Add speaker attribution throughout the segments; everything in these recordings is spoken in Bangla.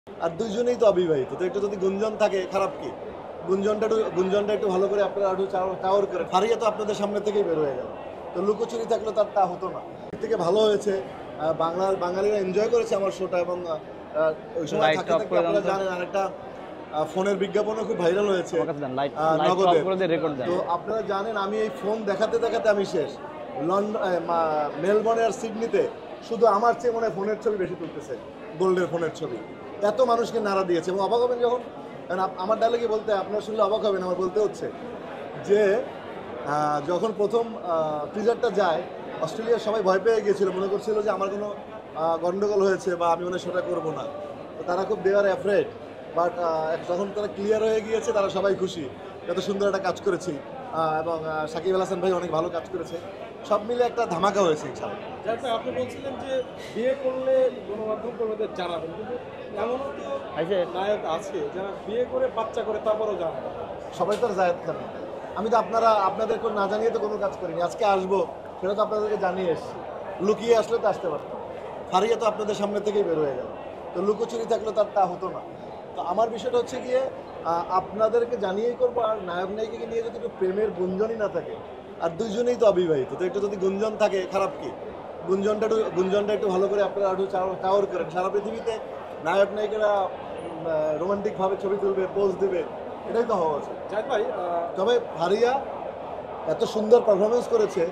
Speaker 1: আর দুইজনেই তো অবিবাহিত, তো একটু যদি গুঞ্জন থাকে খারাপ কি? গুঞ্জনটা একটু ভালো করে আপনারা একটু টাওয়ার করে। ফারিয়া তো আপনাদের সামনে থেকেই বের হয়ে গেল, তো লুকোচুরি থাকলে তার তা হতো না। এর থেকে ভালো হয়েছে বাঙালিরা এনজয় করেছে আমার শোটা, এবং ওই সময়
Speaker 2: লাইটটা
Speaker 1: থাকতে
Speaker 2: অফ
Speaker 1: থাকতে
Speaker 2: করে দেন
Speaker 1: আপনারা
Speaker 2: তো।
Speaker 1: জানেন আরেকটা ফোনের বিজ্ঞাপনও খুব ভাইরাল হয়েছে
Speaker 2: আমার কাছে দেন, লাইটটা অফ
Speaker 1: নগদের।
Speaker 2: করে দিয়ে রেকর্ড দেন।
Speaker 1: তো আপনারা জানেন আমি এই ফোন দেখাতে দেখাতে আমি শেষ। মেলবোর্নে আর সিডনিতে শুধু আমার চেয়ে মনে হয় ফোনের ছবি বেশি তুলতেছে, গোল্ডের ফোনের ছবি। এত মানুষকে নাড়া দিয়েছে, এবং অবাক হবেন যখন, কারণ আমার ডায়লগে বলতে আপনারা শুনলে অবাক হবেন, আমার বলতে হচ্ছে যে যখন প্রথম টিজারটা যায়, অস্ট্রেলিয়ার সবাই ভয় পেয়ে গিয়েছিল, মনে করছিল যে আমার কোনো গন্ডগোল হয়েছে বা আমি মনে হয় সেটা করবো না। তো তারা খুব দেওয়ার অ্যাফ্রেড, বাট যখন তারা ক্লিয়ার হয়ে গিয়েছে তারা সবাই খুশি, এত সুন্দর একটা কাজ করেছি। এবং সাকিব আল হাসান ভাই অনেক ভালো কাজ করেছে, সব মিলে একটা ধামাকা হয়েছে ইনশাআল্লাহ।
Speaker 3: যার ফলে আপনি বলছিলেন যে বিয়ে করলে গণমাধ্যম কর্মীদের জানাবেন, কিন্তু এমনও তো নায়ক আছে যারা বিয়ে করে বাচ্চা করে তারপরেও জানাবে।
Speaker 1: সবাই তো আর জায়েদ খান না। আমি তো আপনাদেরকে না জানিয়ে তো কোনো কাজ করিনি, আজকে আসবো সেটা তো আপনাদেরকে জানিয়ে এসেছি। লুকিয়ে আসলে তো আসতে পারতাম। ফারিয়া তো আপনাদের সামনে থেকেই বের হয়ে গেল, তো লুকোচুরি থাকলে তার তা হতো না। তো আমার বিষয়টা হচ্ছে গিয়ে আপনাদেরকে জানিয়েই করবো, আর নায়ক নায়িকাকে নিয়ে যদি একটু প্রেমের গুঞ্জনই না থাকে, আর দুইজনেই তো অবিবাহিত, তো একটু যদি গুঞ্জন থাকে খারাপ কি? গুঞ্জনটা একটু ভালো করে আপনারা একটু টাওয়ার করেন। সারা পৃথিবীতে নায়ক নায়িকারা রোমান্টিকভাবে ছবি তুলবে, পোজ দেবে, এটাই তো হওয়া উচিত।
Speaker 3: জাহিদ ভাই,
Speaker 1: তবে ফারিয়া এত সুন্দর পারফরমেন্স করেছে,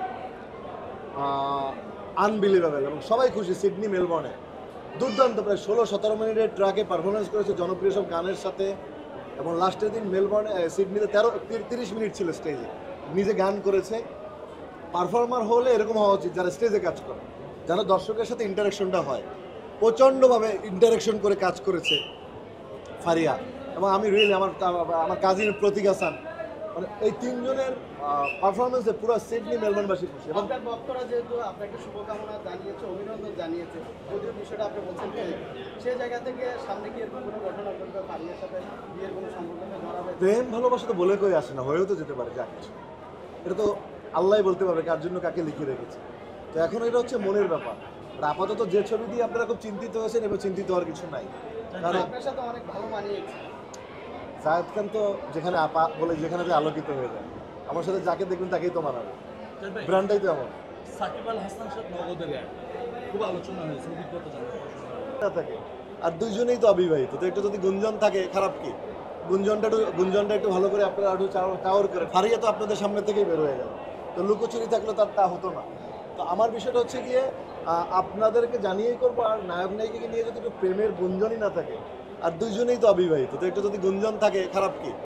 Speaker 1: আনবিলিভেবল, এবং সবাই খুশি। সিডনি মেলবোর্নে দুর্দান্ত, প্রায় 16-17 মিনিটের ট্র্যাকে পারফরমেন্স করেছে জনপ্রিয় সব গানের সাথে। এবং লাস্টের দিন মেলবোর্নে সিডনিতে 30 মিনিট ছিল স্টেজে, নিজে গান করেছে। পারফর্মার হলে এরকম হওয়া উচিত, যারা স্টেজে কাজ করে, যেন দর্শকের সাথে ইন্টারাকশনটা হয়। প্রচণ্ডভাবে ইন্টারাকশন করে কাজ করেছে ফারিয়া। এবং আমি রিয়েলি আমার কাজিন প্রতীক হাসান, মানে এই তিনজনের পারফরমেন্সে পুরো সিডনি মেলবোর্নবাসী খুশি। এবং
Speaker 4: আপনার ভক্তরা যেহেতু আপনাকে শুভকামনা জানিয়েছে, অভিনন্দন জানিয়েছে, যদিও বিষয়টা আপনি বলছেন সেই জায়গা থেকে সামনে কি এরকম কোনো ঘটনা ঘটবে, ফারিয়ার সাথে বিয়ের কোনো সম্পর্কে জড়াবে?
Speaker 1: প্রেম ভালোবাসা তো বলে কই আসে না, হয়েও তো যেতে পারে, যা কিছু এটা তো আল্লাহই বলতে পারবে কার জন্য কাকে লিখে রেখেছে। তো এখন এটা হচ্ছে মনের ব্যাপার। আর আপাতত যে ছবি দিয়ে আপনারা খুব চিন্তিত হয়েছেন, এবার চিন্তিত হওয়ার কিছু নাই। কারণ
Speaker 4: আপনার সাথে অনেক ভালো মানিয়েছে।
Speaker 1: জায়েদ খান তো যেখানে আপা বলে যেখানে যে আলোকিত হয়ে যায়, আমার সাথে যাকে দেখবেন তাকেই তো মানাবে, ব্র্যান্ডটাই তো এমন।
Speaker 3: সাকিব আল হাসান সাথে নগদের খুব আলোচনা হয়েছে, অভিজ্ঞতা জানতে
Speaker 1: থাকে। আর দুইজনেই তো অবিবাহিত, তো একটু যদি গুঞ্জন থাকে খারাপ কি? গুঞ্জনটা একটু ভালো করে আপনারা একটু টাওয়ার করে। ফারিয়া তো আপনাদের সামনে থেকেই বের হয়ে গেল, তো লুকোচুরি থাকলে তার তা হতো না। তো আমার বিষয়টা হচ্ছে গিয়ে আপনাদেরকে জানিয়েই করবো, আর নায়ক নায়িকাকে নিয়ে যদি একটু প্রেমের গুঞ্জনই না থাকে, আর দুইজনেই তো অবিবাহিত, তো একটু যদি গুঞ্জন থাকে খারাপ কি?